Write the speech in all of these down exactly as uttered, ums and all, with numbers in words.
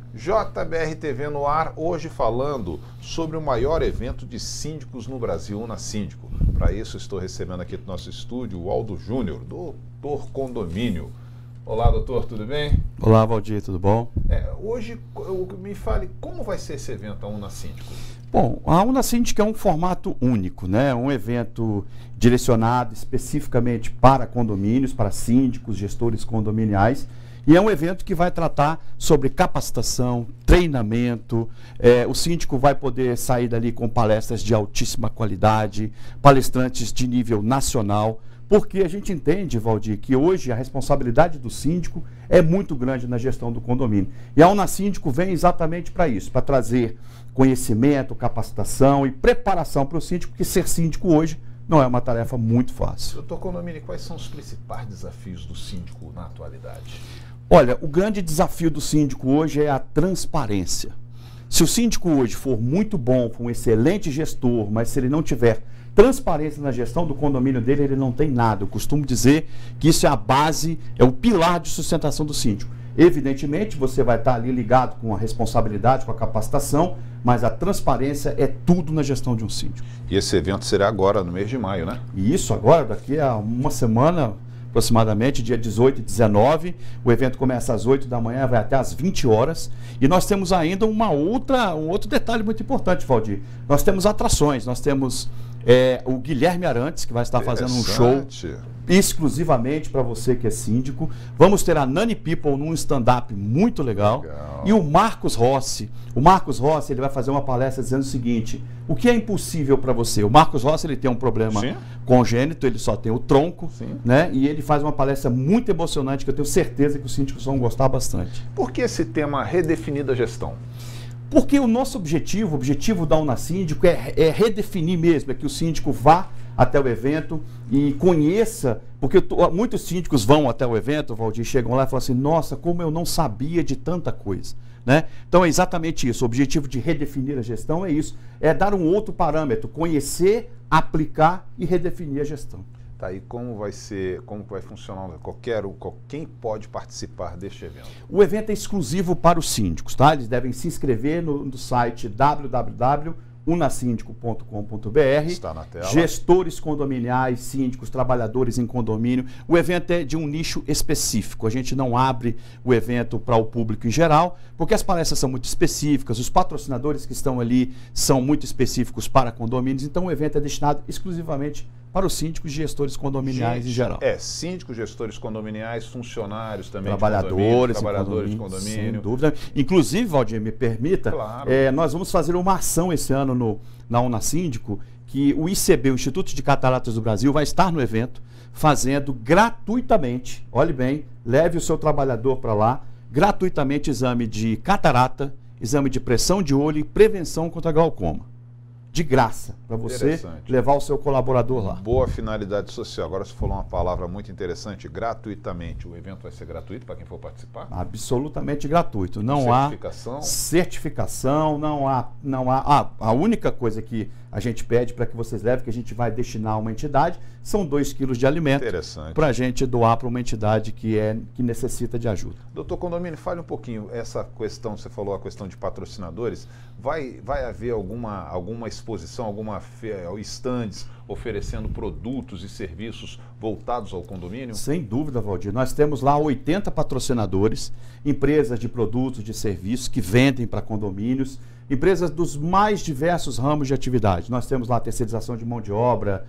J B R T V no ar, hoje falando sobre o maior evento de síndicos no Brasil, Unasíndico. Para isso estou recebendo aqui no nosso estúdio o Aldo Júnior, doutor Condomínio. Olá, doutor, tudo bem? Olá, Valdir, tudo bom? É, hoje, eu, me fale, como vai ser esse evento, a Unasíndico? Bom, a Unasíndico é um formato único, né? Um evento direcionado especificamente para condomínios, para síndicos, gestores condominiais. E é um evento que vai tratar sobre capacitação, treinamento. É, o síndico vai poder sair dali com palestras de altíssima qualidade, palestrantes de nível nacional, porque a gente entende, Valdir, que hoje a responsabilidade do síndico é muito grande na gestão do condomínio. E a Unasíndico vem exatamente para isso, para trazer conhecimento, capacitação e preparação para o síndico, porque ser síndico hoje não é uma tarefa muito fácil. Doutor Condomínio, quais são os principais desafios do síndico na atualidade? Olha, o grande desafio do síndico hoje é a transparência. Se o síndico hoje for muito bom, for um excelente gestor, mas se ele não tiver transparência na gestão do condomínio dele, ele não tem nada. Eu costumo dizer que isso é a base, é o pilar de sustentação do síndico. Evidentemente, você vai estar ali ligado com a responsabilidade, com a capacitação, mas a transparência é tudo na gestão de um síndico. E esse evento será agora, no mês de maio, né? E isso agora, daqui a uma semana, aproximadamente, dia dezoito e dezenove, o evento começa às oito da manhã, vai até às vinte horas, e nós temos ainda uma outra, um outro detalhe muito importante, Valdir. Nós temos atrações, nós temos é, o Guilherme Arantes, que vai estar fazendo um show exclusivamente para você que é síndico. Vamos ter a Nani People num stand-up muito legal. legal. E o Marcos Rossi. O Marcos Rossi ele vai fazer uma palestra dizendo o seguinte: o que é impossível para você? O Marcos Rossi ele tem um problema Sim. congênito, ele só tem o tronco, Sim. né? E ele faz uma palestra muito emocionante que eu tenho certeza que os síndicos vão gostar bastante. Por que esse tema redefinir a gestão? Porque o nosso objetivo, o objetivo da Unasíndico é, é redefinir mesmo, é que o síndico vá até o evento e conheça, porque muitos síndicos vão até o evento, Valdir, chegam lá e falam assim: nossa, como eu não sabia de tanta coisa. Né? Então é exatamente isso, o objetivo de redefinir a gestão é isso, é dar um outro parâmetro, conhecer, aplicar e redefinir a gestão. Tá, e como vai ser, como vai funcionar, qualquer, quem pode participar deste evento? O evento é exclusivo para os síndicos, tá? Eles devem se inscrever no, no site w w w ponto unasíndico ponto com ponto b r. Está na tela. Gestores condominiais, síndicos, trabalhadores em condomínio. O evento é de um nicho específico. A gente não abre o evento para o público em geral, porque as palestras são muito específicas, os patrocinadores que estão ali são muito específicos para condomínios, então o evento é destinado exclusivamente para os síndicos e gestores condominiais Gente, em geral. É, síndicos, gestores condominiais, funcionários também trabalhadores, de trabalhadores de condomínio, condomínio. Sem dúvida. Inclusive, Valdir, me permita, claro. é, nós vamos fazer uma ação esse ano no, na Unasíndico, que o I C B, o Instituto de Cataratas do Brasil, vai estar no evento fazendo gratuitamente, olhe bem, leve o seu trabalhador para lá, gratuitamente exame de catarata, exame de pressão de olho e prevenção contra glaucoma. De graça, para você levar o seu colaborador lá. Boa finalidade social. Agora você falou uma palavra muito interessante, gratuitamente. O evento vai ser gratuito para quem for participar? Absolutamente gratuito. Não certificação? há certificação, não há... Não há ah, a única coisa que a gente pede para que vocês levem, que a gente vai destinar a uma entidade, são dois quilos de alimento para a gente doar para uma entidade que, é, que necessita de ajuda. Doutor Condomínio, fale um pouquinho, essa questão, você falou a questão de patrocinadores, vai, vai haver alguma, alguma exposição, alguma stands oferecendo produtos e serviços voltados ao condomínio? Sem dúvida, Valdir. Nós temos lá oitenta patrocinadores, empresas de produtos, de serviços que vendem para condomínios, empresas dos mais diversos ramos de atividade. Nós temos lá a terceirização de mão de obra,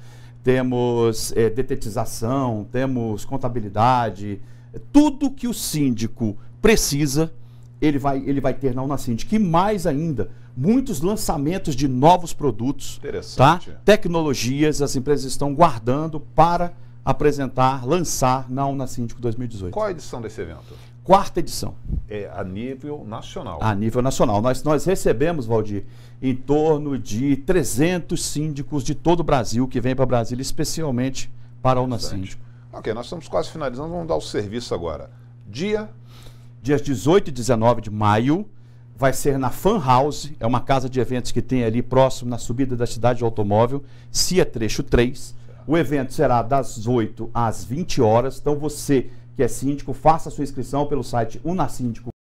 temos é, detetização, temos contabilidade, tudo que o síndico precisa, ele vai, ele vai ter na Unasíndico. E mais ainda, muitos lançamentos de novos produtos, tá? Tecnologias, as empresas estão guardando para apresentar, lançar na Unasíndico dois mil e dezoito. Qual a edição desse evento? Quarta edição. É a nível nacional. A nível nacional. Nós, nós recebemos, Valdir, em torno de trezentos síndicos de todo o Brasil que vêm para Brasília especialmente para a Unasíndico. Ok, nós estamos quase finalizando, vamos dar o serviço agora. Dia? Dias dezoito e dezenove de maio, vai ser na Fan House, é uma casa de eventos que tem ali próximo, na subida da Cidade do Automóvel, C I A Trecho três. O evento será das oito às vinte horas, então você que é síndico, faça a sua inscrição pelo site unasíndico.